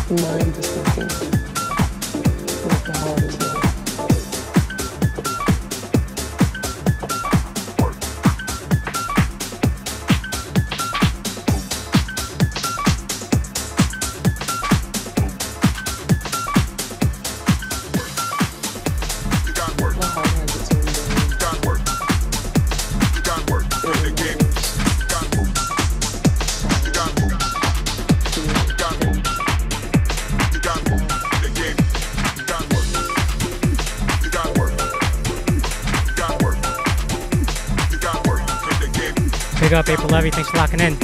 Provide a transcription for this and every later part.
mind is thinking, what the heart is not. Big up, April Levy. Thanks for locking in.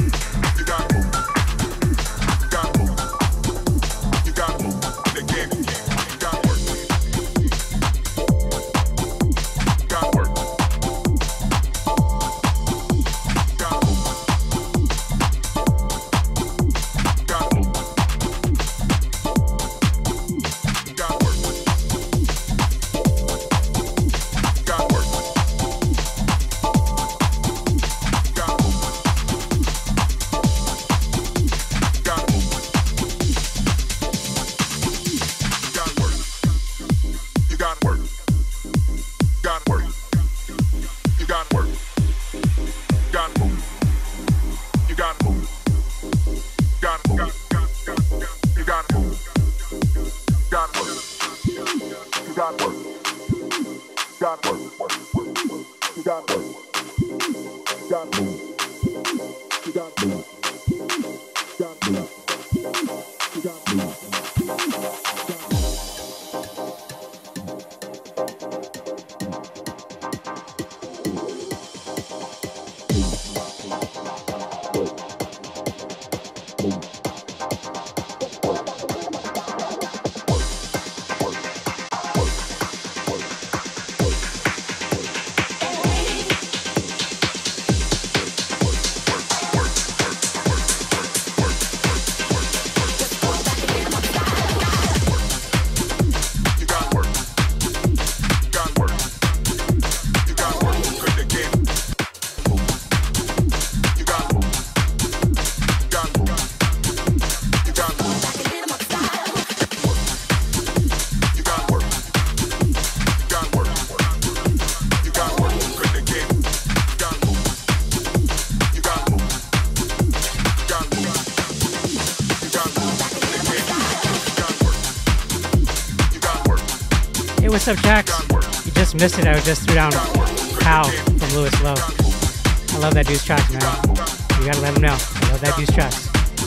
What's up, Jax? You just missed it. I just threw down How from Louis Lowe. I love that dude's tracks, man. You gotta let him know. I love that dude's tracks.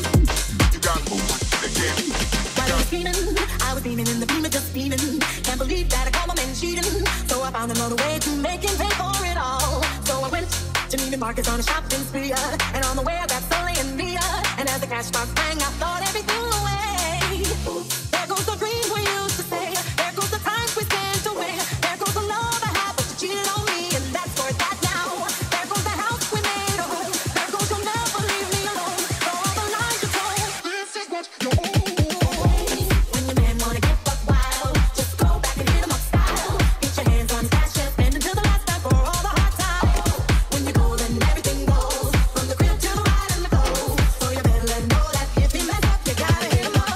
I was beaming in the beamer, just beaming. Can't believe that I caught my man cheating. So I found another way to make him pay for it all. So I went to Neiman Marcus on a shopping spree, and on the way I got Sully and Mia. And as the cash box rang, I thought everything away. There goes the dream we used to say. There goes the times we spent away. There goes the love I had, but you cheated on me, and that's for that now. There goes the house we made a home. There goes you'll never leave me alone. For all the lies you told, this is what you own. When your man wanna get buck wild, just go back and hit him up style. Get your hands on his cash, just spend until the last time for all the hard times. When you go, then everything goes from the crib to the ride and the clothes. So you better let him know that if he mess up, you gotta hit him up.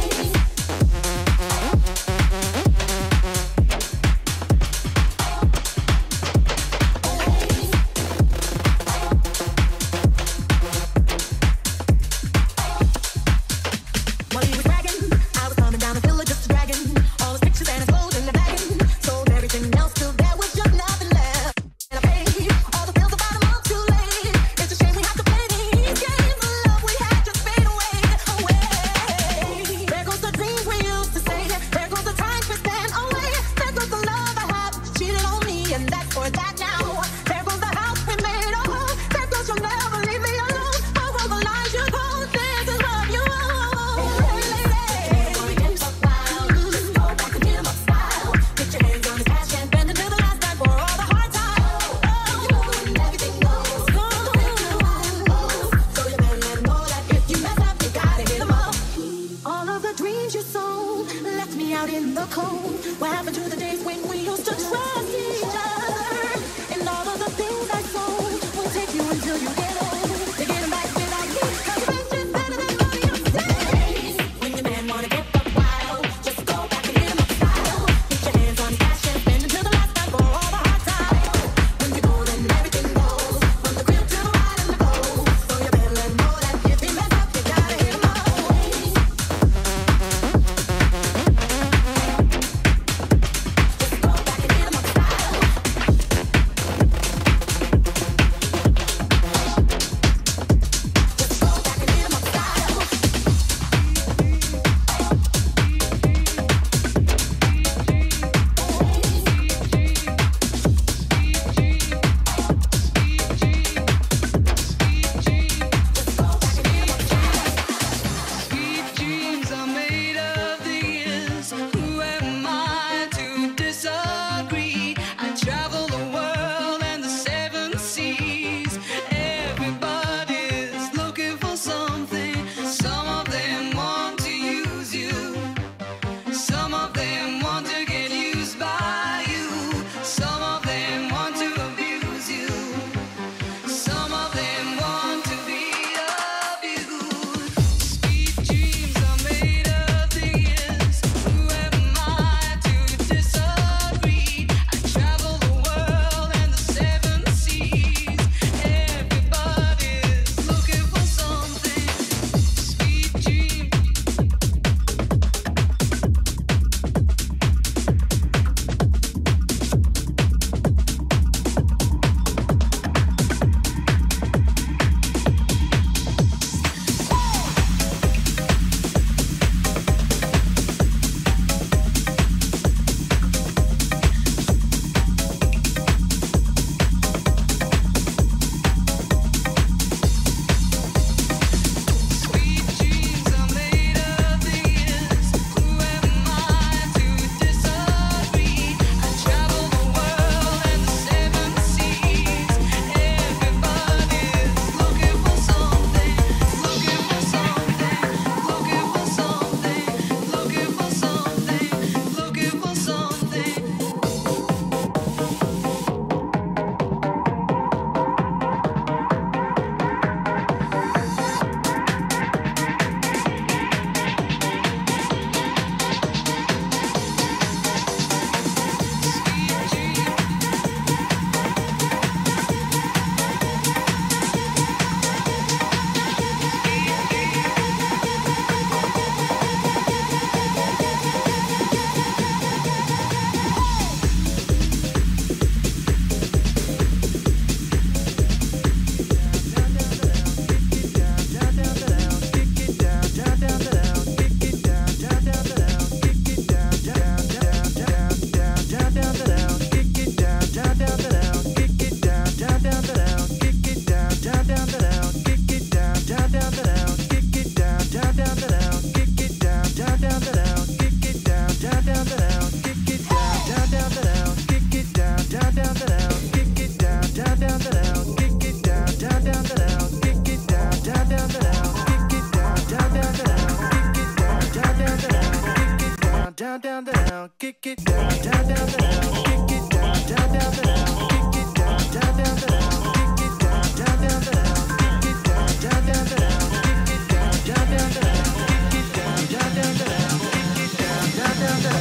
While he was bragging, I was coming down the villa just a dragging. All his pictures and his clothes in the bagging. Sold everything else till there was just nothing left. And I paid all the bills about a month too late. It's a shame we have to play these games. The love we had just fade away, away. There goes the dreams we used to say. There goes the times we spent away. There goes the love I had, but you cheated on me, and that's for that now. There goes the house we made a home. There goes you'll never leave me alone. For all the lies you told, this is what you own. All of the dreams you sold left me out in the cold. What happened to the days when we used to trust each other? And all of the things I sold will take you until you get old. To get them back without me, 'cause rent is better than money you save. When your man wanna get down, down, down, down, kick it down, down, down, down, kick it down, down, down, down, kick it down, down, down, down, kick it down, down, down, down, kick it down, down, down, down, kick it down, down, down, down, kick it down, down, down, down, kick it down, down, down, down.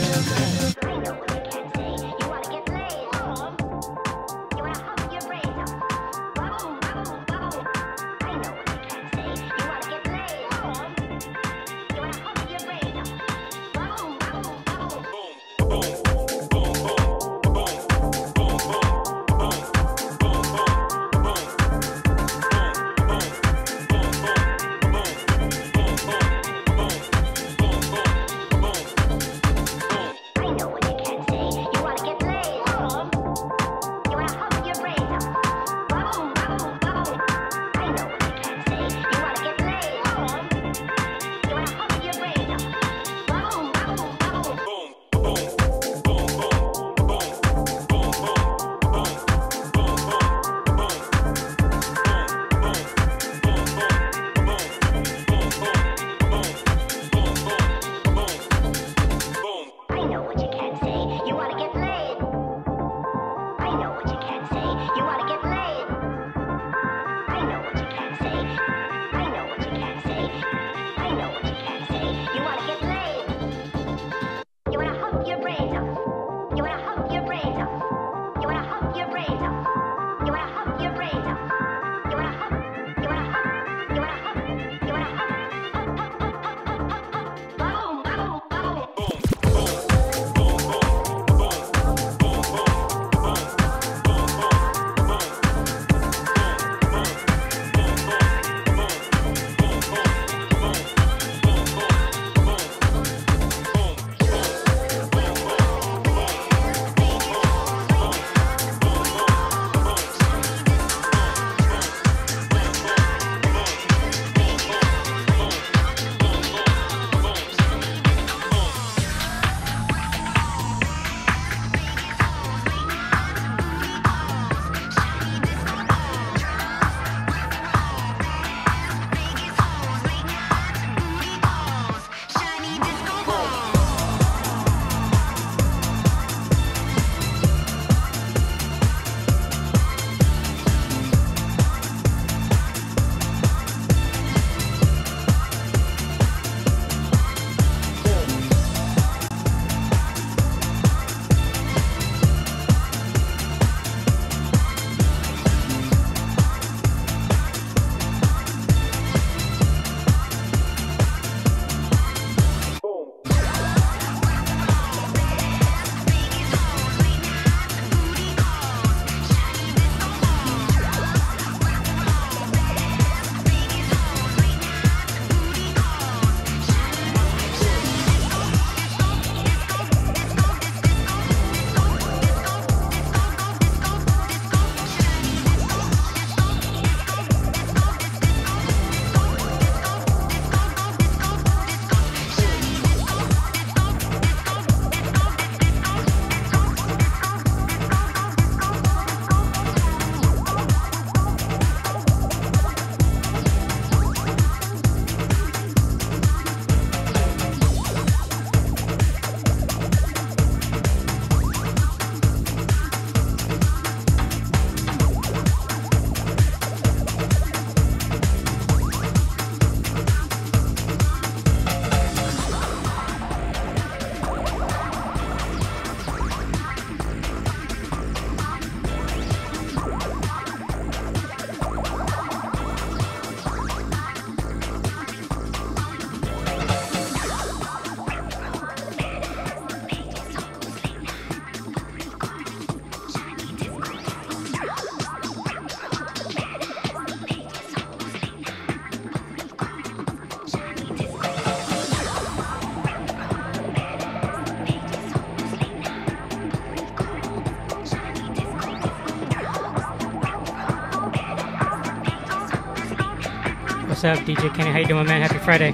What's up, DJ Kenny? How you doing, man? Happy Friday.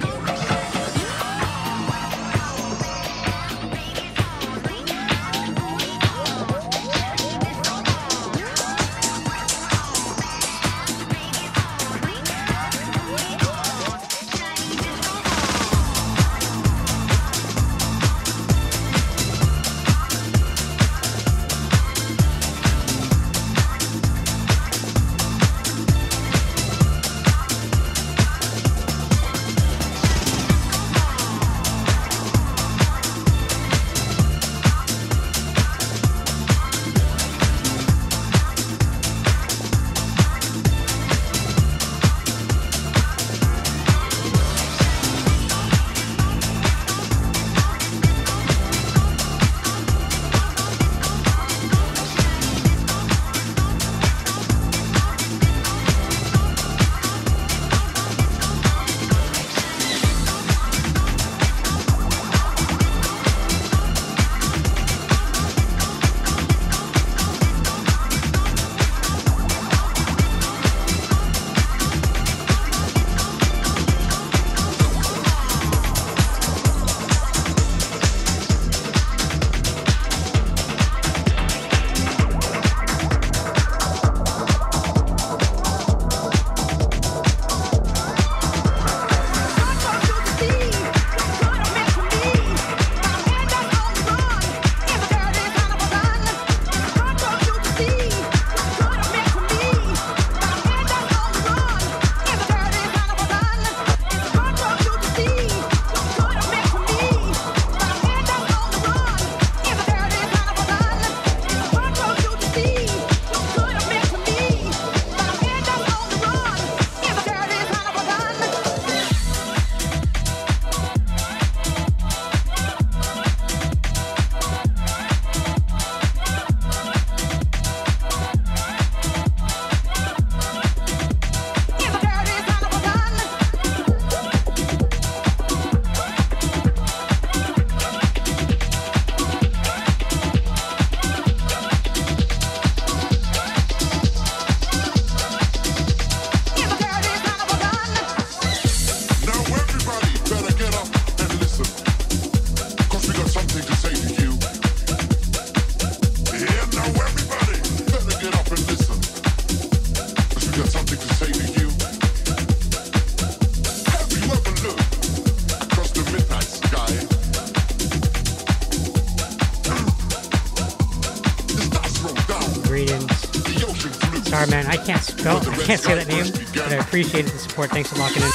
Sorry, man, I can't say that name, but I appreciate the support. Thanks for locking in.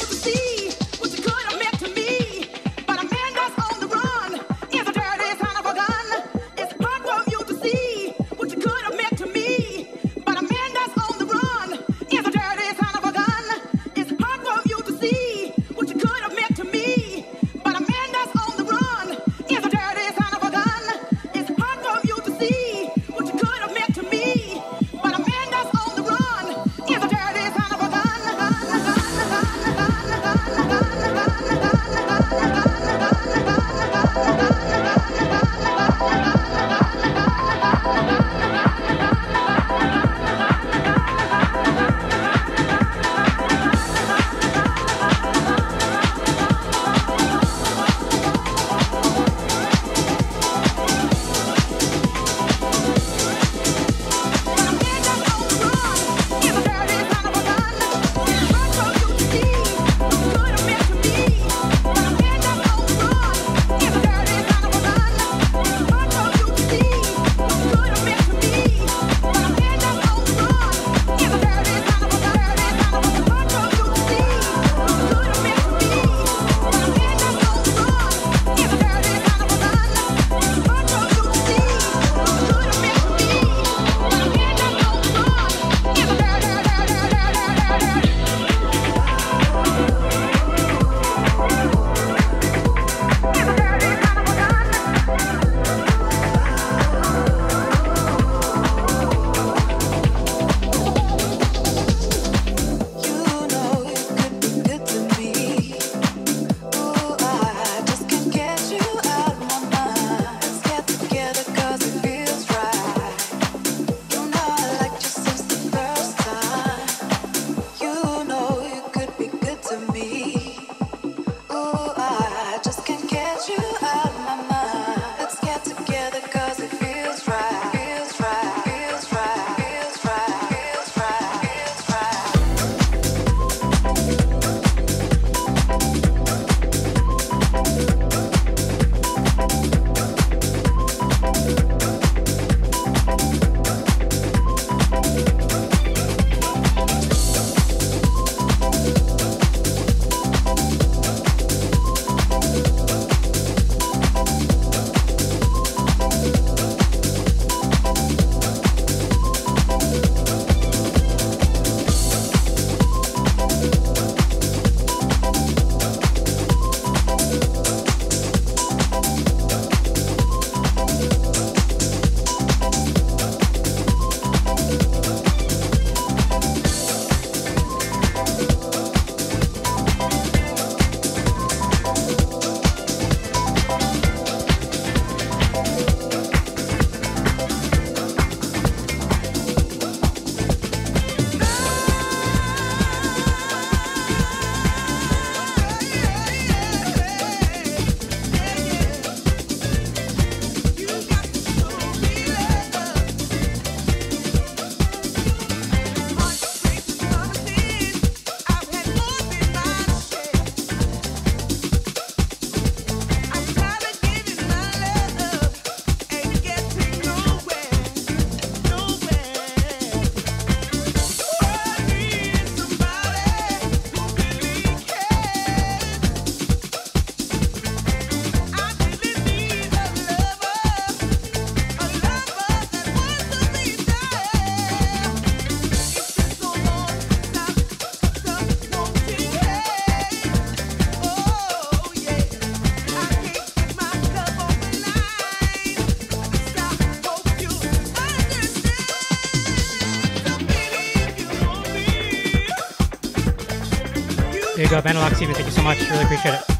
There you go, Analog Steven. Thank you so much. Really appreciate it.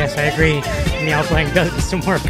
Yes, I agree. Meow playing does some work.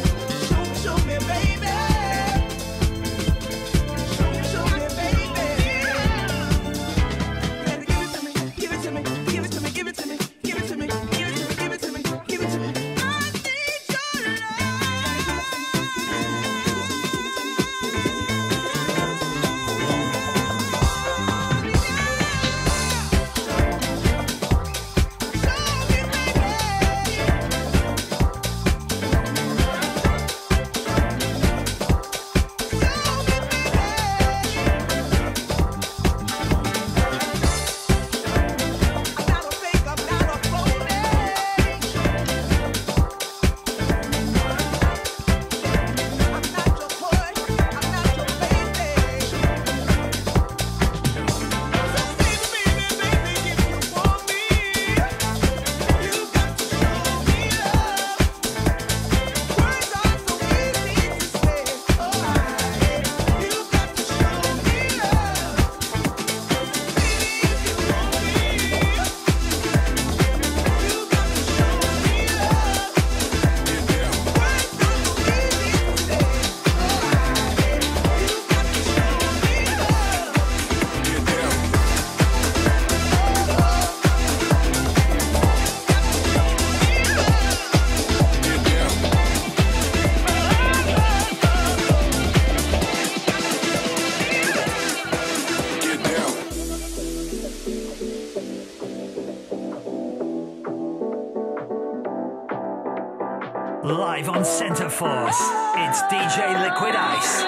Live on Centreforce, it's DJ Liquid Ice.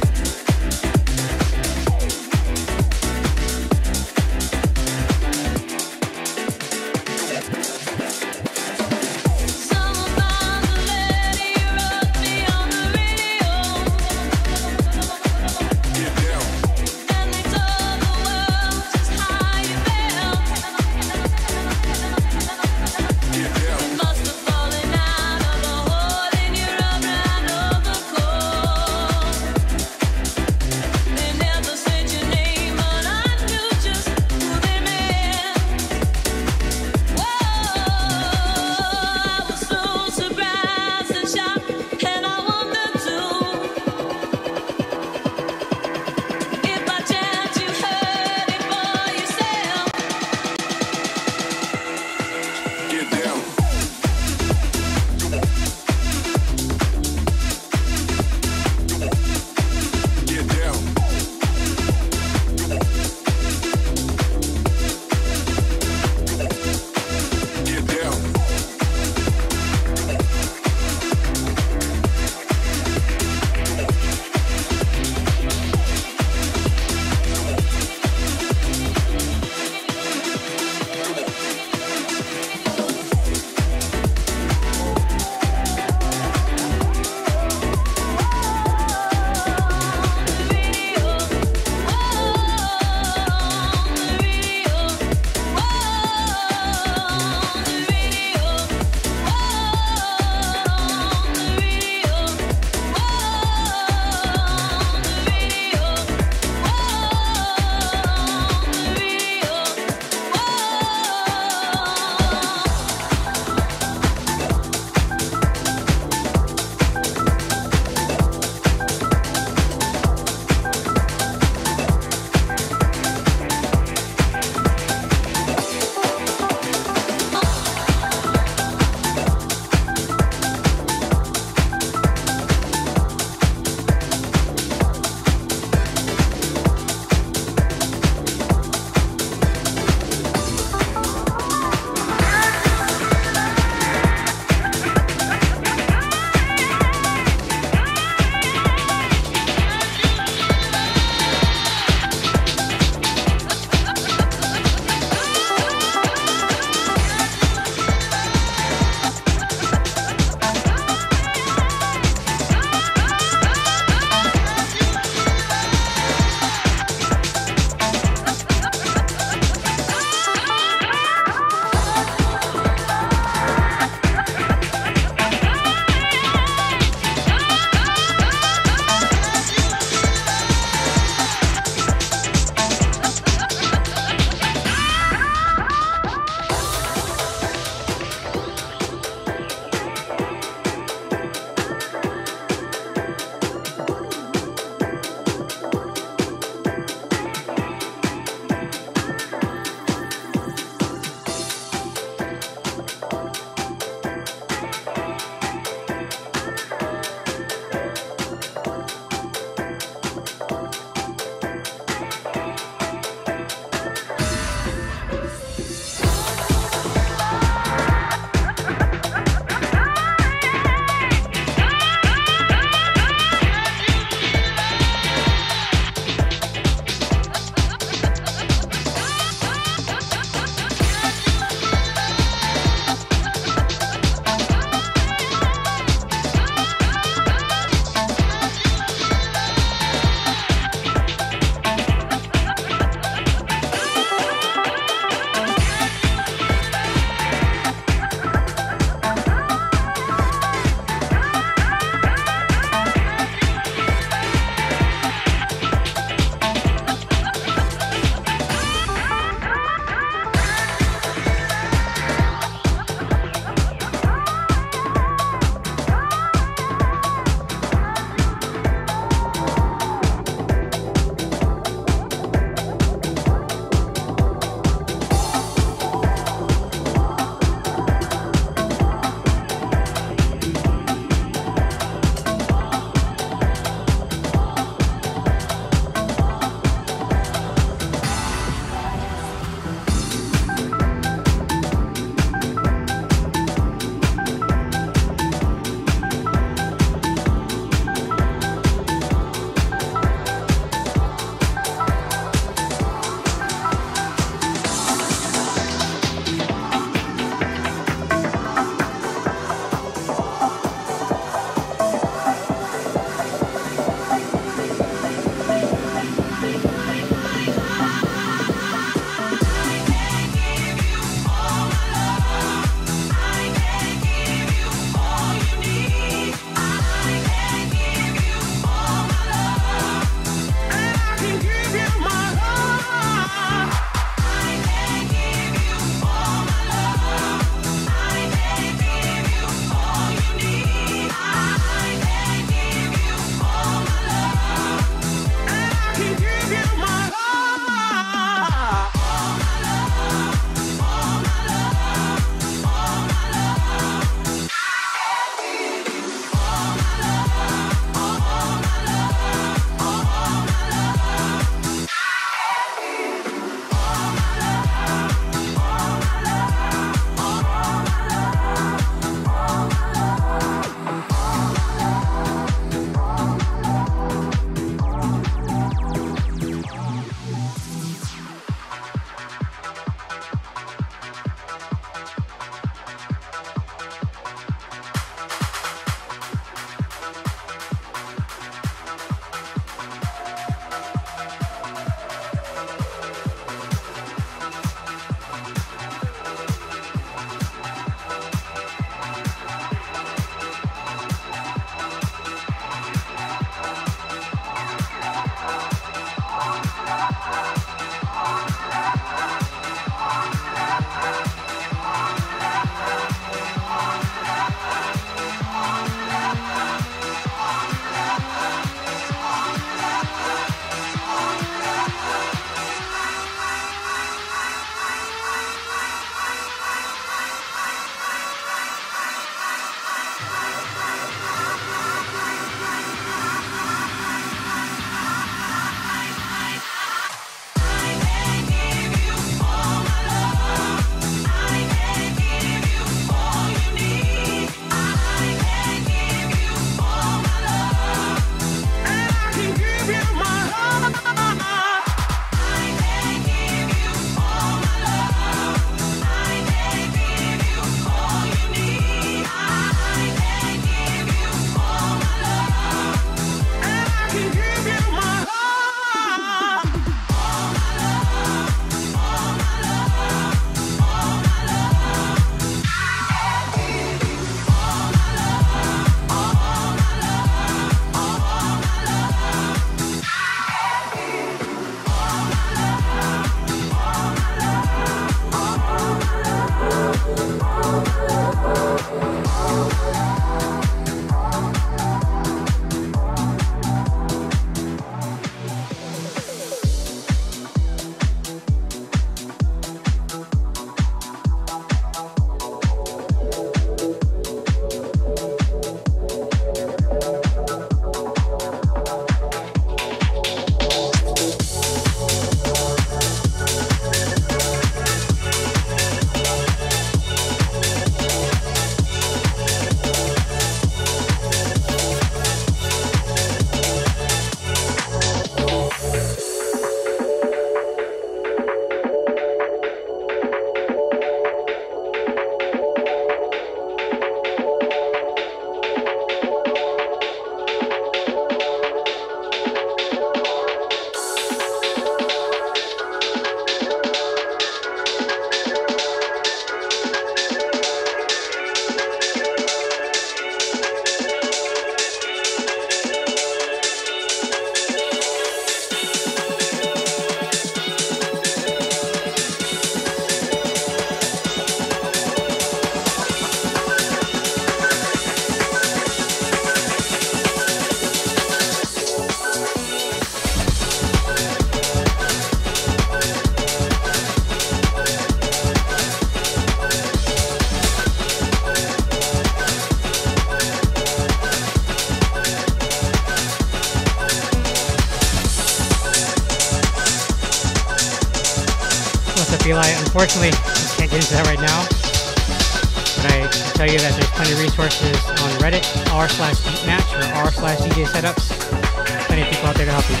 unfortunately, I can't get into that right now. But I can tell you that there's plenty of resources on Reddit, r/beatmatch or r/DJ setups. Plenty of people out there to help you.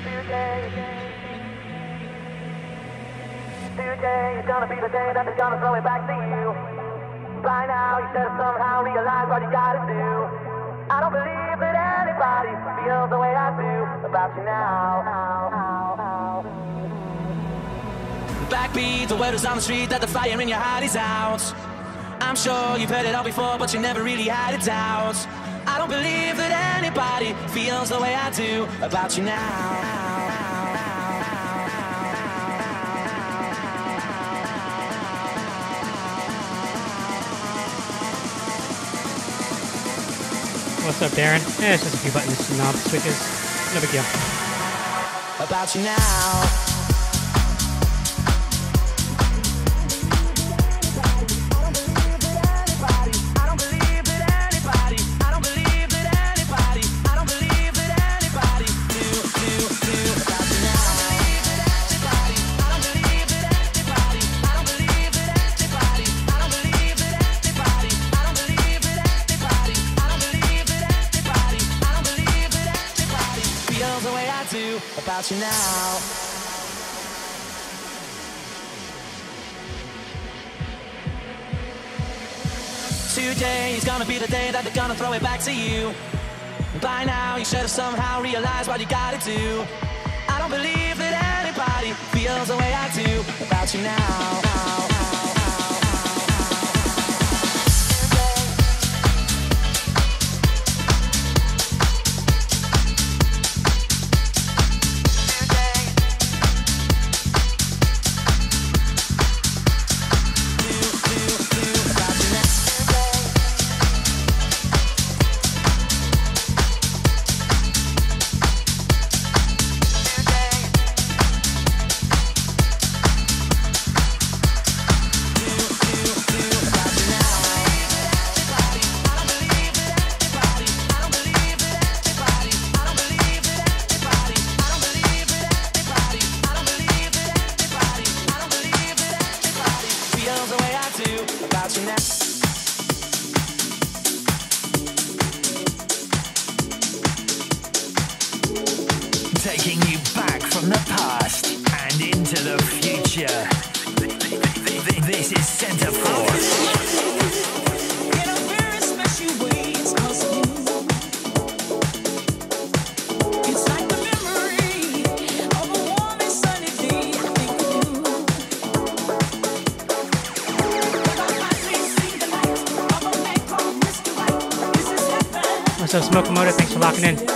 Today is gonna be the day that they're gonna throw it back to you. By now, you should have somehow realized what you gotta do. I don't believe that anybody feels the way I do about you now. Backbeat, the word is on the street that the fire in your heart is out. I'm sure you've heard it all before, but you never really had a doubt. I don't believe that anybody feels the way I do about you now. What's up, Darren? It's just a few buttons, knob switches. No big deal. About you now. About you now. Today is gonna be the day that they're gonna throw it back to you. By now you should have somehow realized what you gotta do. I don't believe that anybody feels the way I do about you now. Taking you back from the past and into the future. This is Centreforce. In a very special way, it's 'cause of you. It's like the memory of a warm and sunny day. I think of you. But I finally see the light of a man called Mr. Right. This is heaven. What's up, Smoke Motor? Thanks for locking in.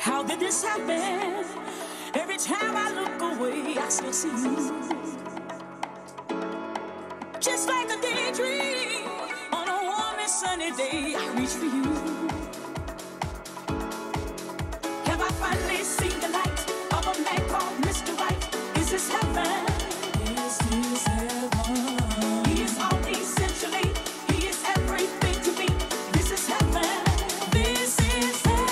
How did this happen? Every time I look away, I still see you. Just like a daydream on a warm and sunny day, I reach for you. Have I finally seen the light of a man called Mr. Right? Is this heaven? Is this heaven? He is all essentially. He is everything to me. This is heaven. This is heaven.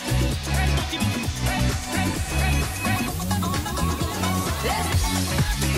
Let's